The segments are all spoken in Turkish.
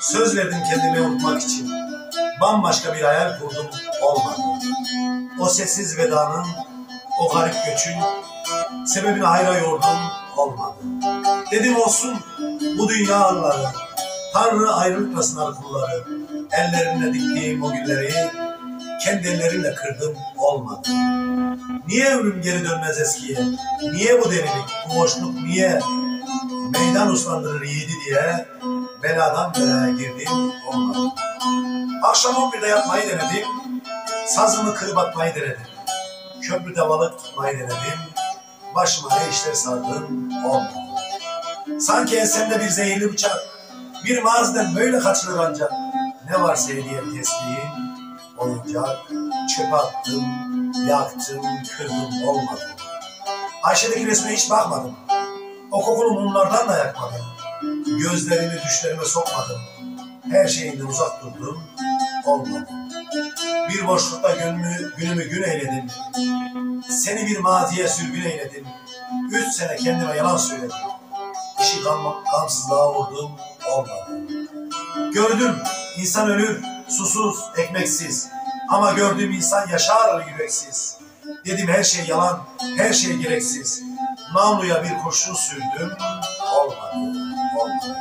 Söz verdim kendimi unutmak için. Bambaşka bir hayal kurdum, olmadı. O sessiz vedanın, o garip göçün sebebini hayra yordum, olmadı. Dedim olsun bu dünya anları, Tanrı ayrılıkla sınar kulları. Ellerimle diktiğim o gülleri kendi ellerimle kırdım, olmadı. Niye ömrüm geri dönmez eskiye? Niye bu delilik, bu boşluk niye? Meydan uslandırır yiğidi diye beladan belaya girdim, olmadı. Akşam 11'de yatmayı denedim, sazımı kırıp atmayı denedim. Köprüde balık tutmayı denedim, başıma ne işler sardım, olmadı. Sanki ensemde bir zehirli bıçak, bir mağazadan böyle kaçılır ancak. Ne varsa hediye tesbihim, oyuncak, çöpe attım, yaktım, kırdım, olmadı. Ayşe'deki resme hiç bakmadım, o kokulu mumlardan da yakmadım. Gözlerimi düşlerime sokmadım, her şeyinden uzak durdum, olmadı. Bir boşlukta günümü gün eyledim, seni bir maziye sürgün eyledim. 3 sene kendime yalan söyledim, İşi gamsızlığa vurdum, olmadı. Gördüm insan ölür, susuz, ekmeksiz. Ama gördüğüm insan yaşar yüreksiz. Dedim her şey yalan, her şey gereksiz. Namluya bir kurşun sürdüm, olmadı, olmadı.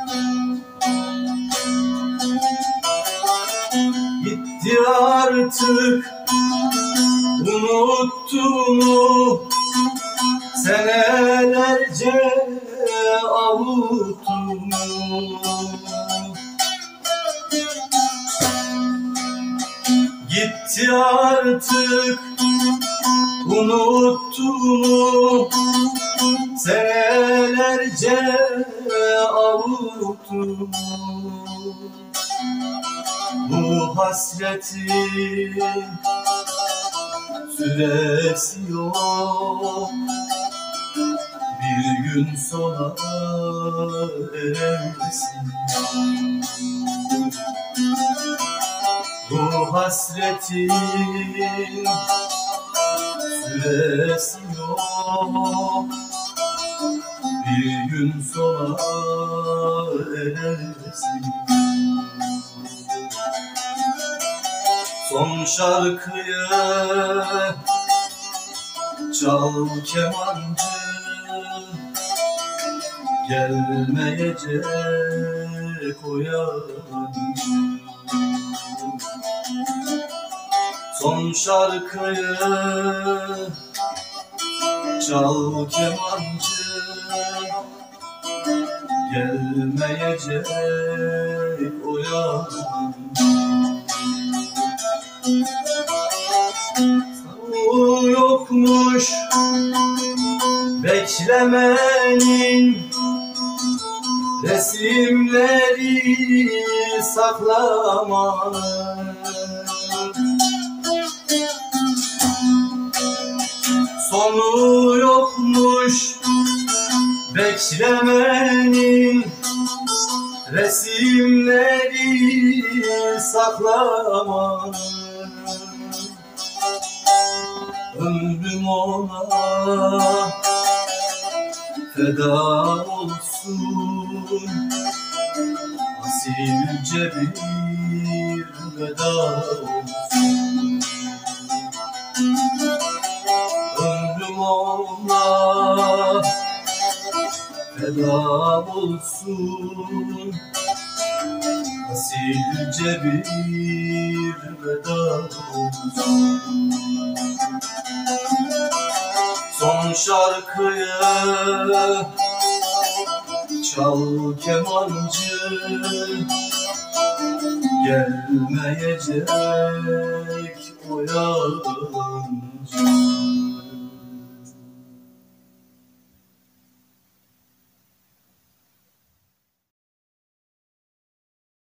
Gitti artık, unuttun mu? Senelerce avuttum. Gitti artık, unuttun mu? Senelerce avuttum. Bu hasretin süresi yok, bir gün sona erersin. Bu hasretin süresi yok, bir gün sona erersin. Son şarkıyı çal kemancı, gelmeyecek o yancı. Son şarkıyı çal kemancı, gelmeyecek o yancı. Sonu yokmuş beklemenin, resimleri saklamanın. Sonu yokmuş beklemenin, resimleri saklamanın. Ömrüm ona feda olsun, asilce bir veda olsun. Ömrüm ona feda olsun, asilce bir veda olsun. Son şarkıyı çal kemancı, gelmeyecek o yancı.